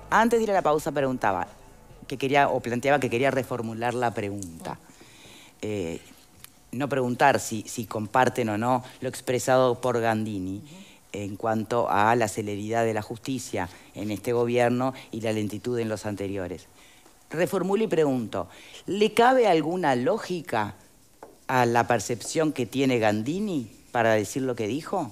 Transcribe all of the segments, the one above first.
Antes de ir a la pausa preguntaba que quería, o planteaba que quería reformular la pregunta. No preguntar si comparten o no lo expresado por Gandini en cuanto a la celeridad de la justicia en este gobierno y la lentitud en los anteriores. Reformulo y pregunto, ¿le cabe alguna lógica a la percepción que tiene Gandini para decir lo que dijo?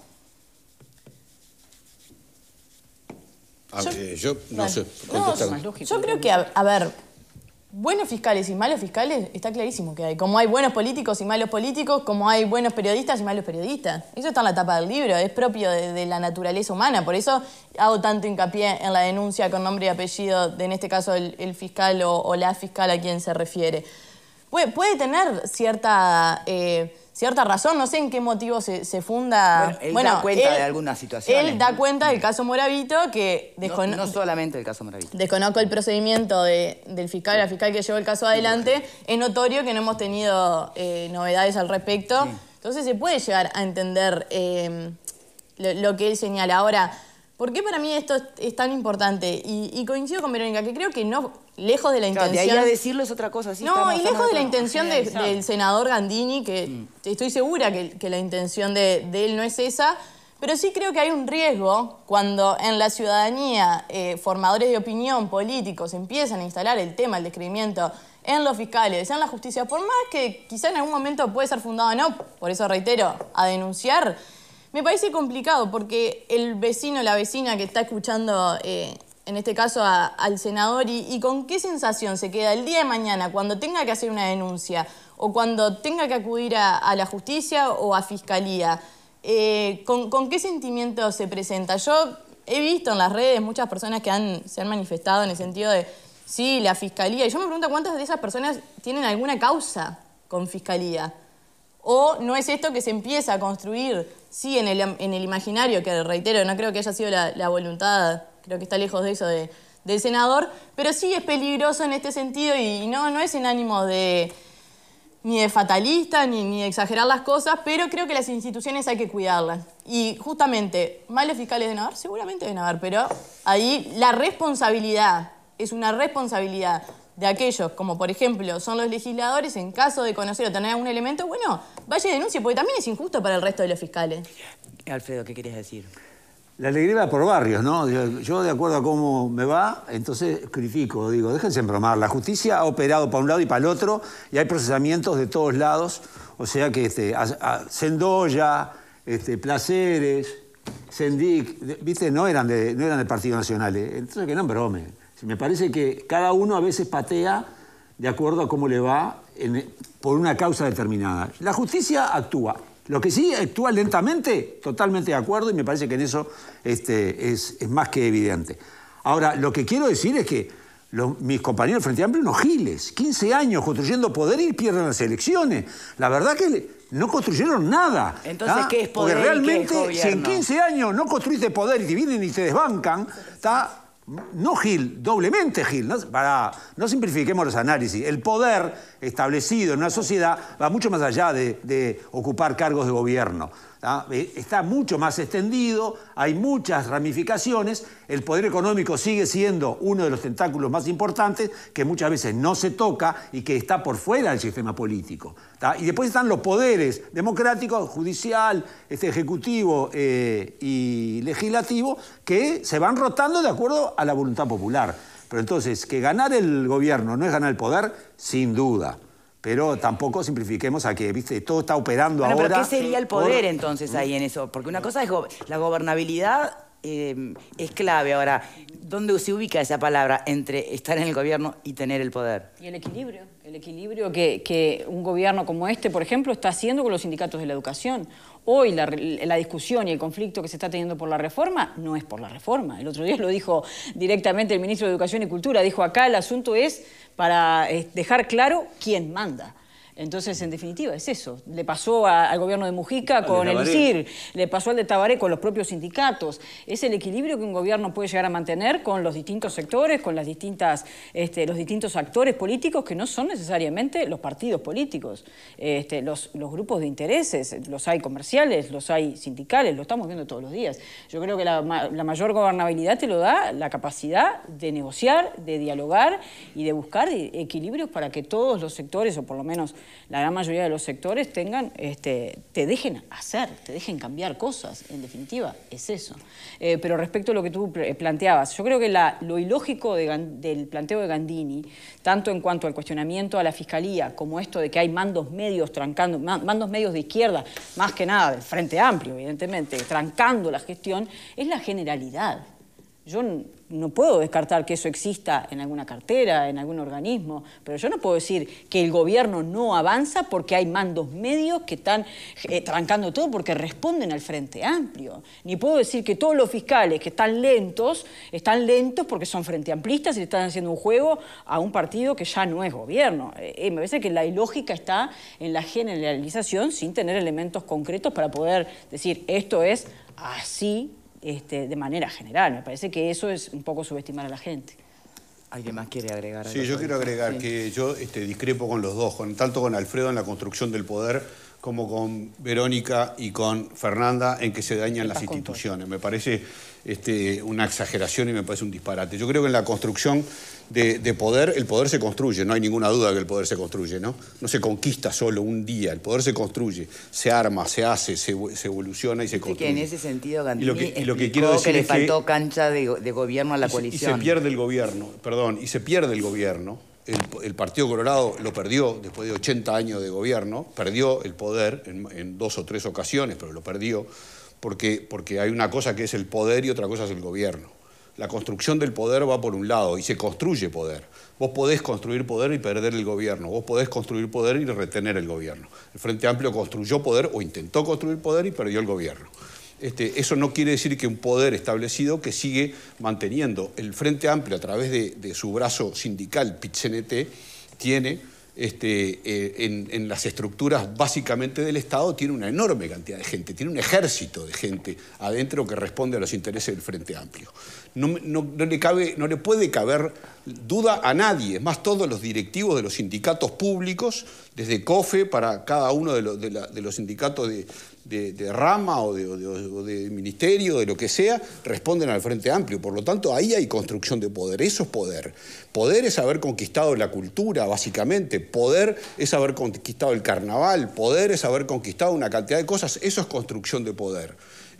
Yo no sé. Yo creo que, a ver, buenos fiscales y malos fiscales está clarísimo que hay. Como hay buenos políticos y malos políticos, como hay buenos periodistas y malos periodistas. Eso está en la tapa del libro, es propio de la naturaleza humana. Por eso hago tanto hincapié en la denuncia con nombre y apellido de, en este caso, el fiscal o la fiscal a quien se refiere. Puede tener cierta razón, no sé en qué motivo se funda... Bueno, él da cuenta de algunas situaciones. Él da cuenta del caso Moravito, que... No solamente el caso Moravito. Desconozco el procedimiento del fiscal, la fiscal que llevó el caso adelante. Es notorio que no hemos tenido novedades al respecto. Sí. Entonces se puede llegar a entender lo que él señala. Ahora, ¿por qué para mí esto es tan importante? Y coincido con Verónica, que creo que no... Lejos de la intención... de ahí a decirlo es otra cosa. Sí, no, y lejos de la intención del senador Gandini, que estoy segura que la intención de él no es esa, pero sí creo que hay un riesgo cuando en la ciudadanía formadores de opinión políticos empiezan a instalar el tema, el descreimiento en los fiscales, en la justicia, por más que quizá en algún momento puede ser fundado o no, por eso reitero, a denunciar, me parece complicado porque el vecino, la vecina que está escuchando... en este caso al senador, y con qué sensación se queda el día de mañana cuando tenga que hacer una denuncia o cuando tenga que acudir a la justicia o a fiscalía. ¿Con qué sentimiento se presenta? Yo he visto en las redes muchas personas que se han manifestado en el sentido de, sí, la fiscalía, y yo me pregunto cuántas de esas personas tienen alguna causa con fiscalía. ¿O no es esto que se empieza a construir, sí, en el imaginario, que reitero, no creo que haya sido la voluntad... Creo que está lejos de eso del senador, pero sí es peligroso en este sentido y no es en ánimo ni de fatalista ni de exagerar las cosas, pero creo que las instituciones hay que cuidarlas. Y justamente, malos fiscales deben haber, seguramente deben haber, pero ahí la responsabilidad es una responsabilidad de aquellos, como por ejemplo son los legisladores, en caso de conocer o tener algún elemento, bueno, vaya y denuncie, porque también es injusto para el resto de los fiscales. Alfredo, ¿qué querías decir? La alegría va por barrios, ¿no? Yo, de acuerdo a cómo me va, entonces critico, digo, déjense embromar. La justicia ha operado para un lado y para el otro, y hay procesamientos de todos lados. O sea que Sendoya, Placeres, Sendic, ¿viste? No eran del Partido Nacional. Entonces que no embromen. Me parece que cada uno a veces patea de acuerdo a cómo le va por una causa determinada. La justicia actúa. Lo que sí actúa lentamente, totalmente de acuerdo, y me parece que en eso es más que evidente. Ahora, lo que quiero decir es que mis compañeros del Frente Amplio, unos giles, 15 años construyendo poder y pierden las elecciones. La verdad que no construyeron nada. Entonces, ¿qué es poder? Porque realmente, ¿qué es gobierno? Si en 15 años no construiste poder y te vienen y te desbancan, está... No gil, doblemente gil. No simplifiquemos los análisis. El poder establecido en una sociedad va mucho más allá de ocupar cargos de gobierno. Está mucho más extendido, hay muchas ramificaciones. El poder económico sigue siendo uno de los tentáculos más importantes que muchas veces no se toca y que está por fuera del sistema político. Y después están los poderes democráticos, judicial, ejecutivo y legislativo, que se van rotando de acuerdo a la voluntad popular. Pero entonces, que ganar el gobierno no es ganar el poder, sin duda. Pero tampoco simplifiquemos a que, viste, todo está operando ahora... ¿Pero qué sería el poder entonces ahí en eso? Porque una cosa es la gobernabilidad es clave. Ahora, ¿dónde se ubica esa palabra entre estar en el gobierno y tener el poder? Y el equilibrio que un gobierno como este, por ejemplo, está haciendo con los sindicatos de la educación. Hoy la discusión y el conflicto que se está teniendo por la reforma no es por la reforma. El otro día lo dijo directamente el ministro de Educación y Cultura. Dijo, acá el asunto es para dejar claro quién manda. Entonces, en definitiva, es eso. Le pasó al gobierno de Mujica con el ISIR, le pasó al de Tabaré con los propios sindicatos. Es el equilibrio que un gobierno puede llegar a mantener con los distintos sectores, con las distintas, los distintos actores políticos que no son necesariamente los partidos políticos. Los grupos de intereses, los hay comerciales, los hay sindicales, lo estamos viendo todos los días. Yo creo que la mayor gobernabilidad te lo da la capacidad de negociar, de dialogar y de buscar equilibrios para que todos los sectores, o por lo menos la gran mayoría de los sectores, tengan, te dejen hacer, te dejen cambiar cosas. En definitiva, es eso. Pero respecto a lo que tú planteabas, yo creo que lo ilógico del planteo de Gandini, tanto en cuanto al cuestionamiento a la Fiscalía, como esto de que hay mandos medios trancando, mandos medios de izquierda, más que nada del Frente Amplio, evidentemente, trancando la gestión, es la generalidad. Yo no puedo descartar que eso exista en alguna cartera, en algún organismo, pero yo no puedo decir que el gobierno no avanza porque hay mandos medios que están trancando todo porque responden al Frente Amplio. Ni puedo decir que todos los fiscales que están lentos porque son frente amplistas y le están haciendo un juego a un partido que ya no es gobierno. Me parece que la ilógica está en la generalización sin tener elementos concretos para poder decir esto es así, de manera general. Me parece que eso es un poco subestimar a la gente. ¿Alguien más quiere agregar algo? Sí, yo quiero agregar que yo discrepo con los dos, tanto con Alfredo en la construcción del poder como con Verónica y con Fernanda en que se dañan las instituciones. Me parece una exageración y me parece un disparate. Yo creo que en la construcción de poder, el poder se construye, no hay ninguna duda que el poder se construye, ¿no? No se conquista solo un día, el poder se construye, se arma, se hace, se evoluciona y se construye. Que en ese sentido Gandini lo que quiero decir que le es faltó cancha de gobierno a la coalición. Y se pierde el gobierno, y se pierde el gobierno. El Partido Colorado lo perdió después de 80 años de gobierno, perdió el poder en 2 o 3 ocasiones, pero lo perdió porque hay una cosa que es el poder y otra cosa es el gobierno. La construcción del poder va por un lado y se construye poder. Vos podés construir poder y perder el gobierno, vos podés construir poder y retener el gobierno. El Frente Amplio construyó poder o intentó construir poder y perdió el gobierno. Eso no quiere decir que un poder establecido que sigue manteniendo. El Frente Amplio, a través de su brazo sindical, PIT-CNT, tiene en las estructuras básicamente del Estado, tiene una enorme cantidad de gente, tiene un ejército de gente adentro que responde a los intereses del Frente Amplio. No le puede caber duda a nadie, es más, todos los directivos de los sindicatos públicos, desde COFE para cada uno de los sindicatos de rama o de ministerio, de lo que sea, responden al Frente Amplio. Por lo tanto, ahí hay construcción de poder. Eso es poder. Poder es haber conquistado la cultura, básicamente. Poder es haber conquistado el carnaval. Poder es haber conquistado una cantidad de cosas. Eso es construcción de poder.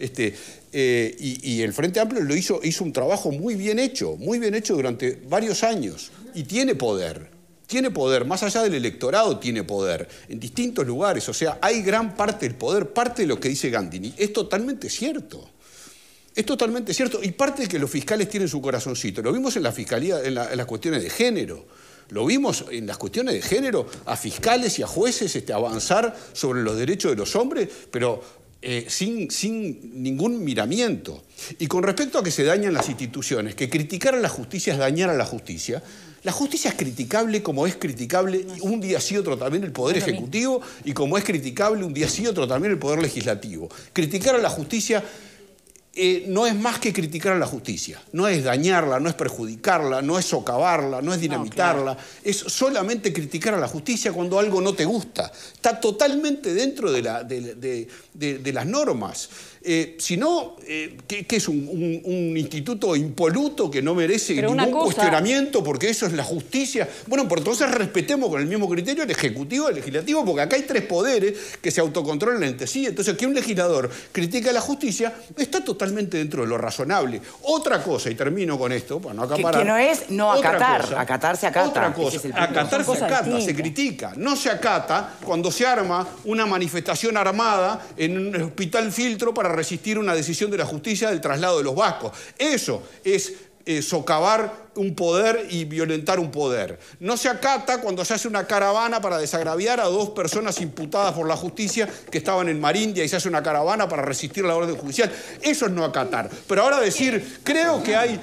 Y el Frente Amplio hizo un trabajo muy bien hecho durante varios años. Y tiene poder. Tiene poder, más allá del electorado tiene poder, en distintos lugares. O sea, hay gran parte del poder, parte de lo que dice Gandini. Es totalmente cierto. Es totalmente cierto. Y parte de que los fiscales tienen su corazoncito. Lo vimos en la fiscalía, en las cuestiones de género. Lo vimos en las cuestiones de género, a fiscales y a jueces avanzar sobre los derechos de los hombres, pero sin ningún miramiento. Y con respecto a que se dañan las instituciones, que criticar a la justicia es dañar a la justicia es criticable como es criticable un día sí, otro también el Poder Ejecutivo, y como es criticable un día sí, otro también el Poder Legislativo. Criticar a la justicia no es más que criticar a la justicia. No es dañarla, no es perjudicarla, no es socavarla, no es dinamitarla. No, claro. Es solamente criticar a la justicia cuando algo no te gusta. Está totalmente dentro de las normas. Si no, ¿qué es un instituto impoluto que no merece ningún cuestionamiento porque eso es la justicia? Bueno, pues entonces respetemos con el mismo criterio el Ejecutivo y el Legislativo, porque acá hay 3 poderes que se autocontrolan entre sí. Entonces, que un legislador critique a la justicia está totalmente dentro de lo razonable. Otra cosa, y termino con esto, para no acaparar. Que no es no acatar. Acatar se acata. Otra cosa, acatar se acata, se critica. No se acata cuando se arma una manifestación armada en un hospital Filtro para resistir una decisión de la justicia del traslado de los vascos. Eso es socavar un poder y violentar un poder. No se acata cuando se hace una caravana para desagraviar a 2 personas imputadas por la justicia que estaban en Marindia y se hace una caravana para resistir la orden judicial. Eso es no acatar. Pero ahora decir, creo que hay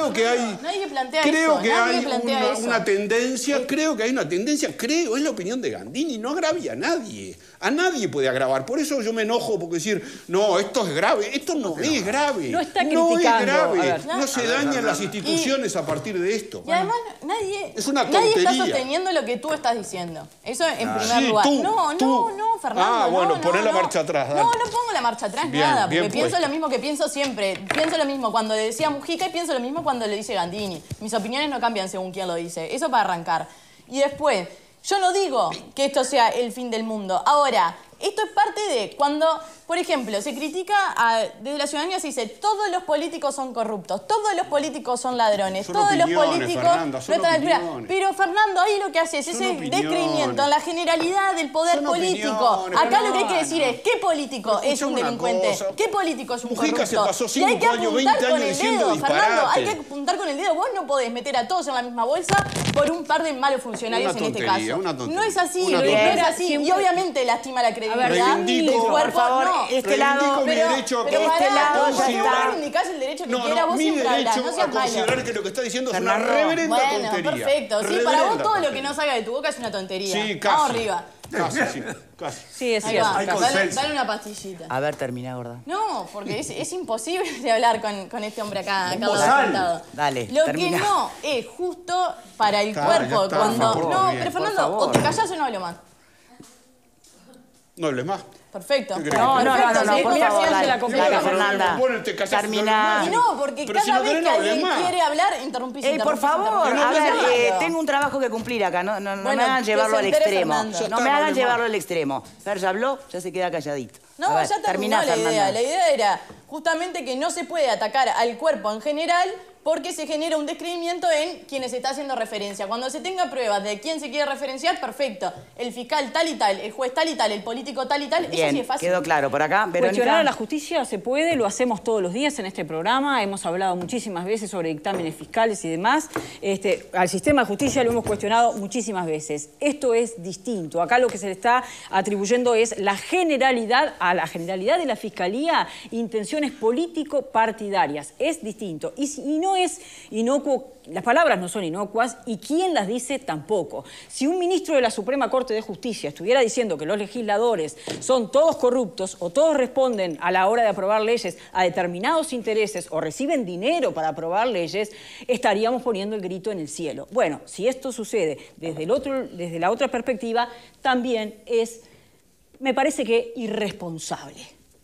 una tendencia, es la opinión de Gandini, no agravia a nadie. A nadie puede agravar. Por eso yo me enojo porque decir, no, esto es grave. Esto no es grave. No está criticando. No es grave. No se dañan las instituciones a partir de esto. Y además nadie está sosteniendo lo que tú estás diciendo. Eso en primer lugar. No, Fernando. Bueno, poné la marcha atrás. Dale. No pongo la marcha atrás, nada. Porque pienso lo mismo que pienso siempre. Pienso lo mismo cuando le decía Mujica y pienso lo mismo cuando le dice Gandini. Mis opiniones no cambian según quién lo dice. Eso para arrancar. Y después, yo no digo que esto sea el fin del mundo. Ahora, esto es parte de cuando, por ejemplo, se critica, desde la ciudadanía se dice, todos los políticos son corruptos, todos los políticos son ladrones, todos los políticos no están a la altura. Pero Fernando, ahí lo que hace es ese descreimiento en la generalidad del poder político. Acá lo que hay que decir es, ¿qué político es un delincuente? ¿Qué político es un corrupto? Se pasó 5 años, 20 años diciendo disparate. Fernando, hay que apuntar con el dedo. Vos no podés meter a todos en la misma bolsa por un par de malos funcionarios en este caso. No es así, no es así. Y obviamente lastima la credibilidad. Reivindico, por favor, este lado, mi derecho pero reivindicás el derecho que quieras, vos siempre hablas, no seas malo. Considerar que lo que está diciendo es una reverenda tontería. Bueno, perfecto. Sí, para vos todo lo que no salga de tu boca es una tontería. Sí, casi. Vamos arriba. Casi. Sí, es cierto. Dale una pastillita. A ver, termina, gorda. No, porque es imposible de hablar con este hombre acá sentado. Dale, Lo termina. que no es justo para el cuerpo cuando... No, pero Fernando, o te callás o no hablo más. No hables más. Perfecto. No, por favor, dale, Fernanda. Termina. Y no, porque cada vez que alguien quiere hablar, interrumpís. Por favor, a ver, tengo un trabajo que cumplir acá, no me hagan llevarlo al extremo. No me hagan llevarlo al extremo. Fer ya habló, ya se queda calladito. No, ver, ya terminó la idea. La idea era justamente que no se puede atacar al cuerpo en general porque se genera un descreimiento en quienes se está haciendo referencia. Cuando se tenga pruebas de quién se quiere referenciar, perfecto. El fiscal tal y tal, el juez tal y tal, el político tal y tal, bien, eso sí es fácil. Quedó claro. Por acá, Verónica. Cuestionar a la justicia se puede, lo hacemos todos los días en este programa. Hemos hablado muchísimas veces sobre dictámenes fiscales y demás. Al sistema de justicia lo hemos cuestionado muchísimas veces. Esto es distinto. Acá lo que se le está atribuyendo es a la generalidad de la Fiscalía intenciones político-partidarias. Es distinto. Y no es inocuo, las palabras no son inocuas y quien las dice tampoco. Si un ministro de la Suprema Corte de Justicia estuviera diciendo que los legisladores son todos corruptos o todos responden a la hora de aprobar leyes a determinados intereses o reciben dinero para aprobar leyes, estaríamos poniendo el grito en el cielo. Bueno, si esto sucede desde la otra perspectiva, también es, me parece que, irresponsable.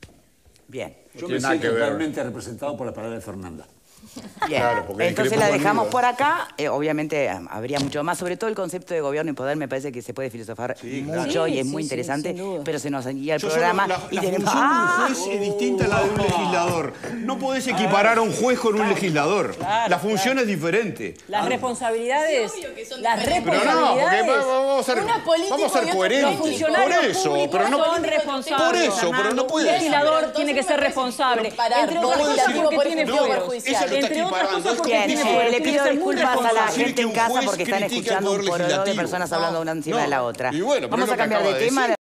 Bien. Yo me siento totalmente representado por la palabra de Fernanda. Bien, claro, entonces la dejamos por acá. Obviamente habría mucho más, sobre todo el concepto de gobierno y poder me parece que se puede filosofar mucho y es muy interesante, pero se nos guía el programa. La función de un juez es distinta a la de un legislador. No podés equiparar a un juez con un legislador. La función es diferente. Las responsabilidades... Pero no, porque vamos a ser coherentes. Por eso, pero no... son responsables. Por eso, pero no puede... El legislador tiene que ser responsable. Entre otras cosas porque tiene fueros. Entre otras cosas porque tiene fueros. Le pido disculpas a la gente en casa porque están escuchando un pororo de personas hablando una encima de la otra. Vamos a cambiar de tema.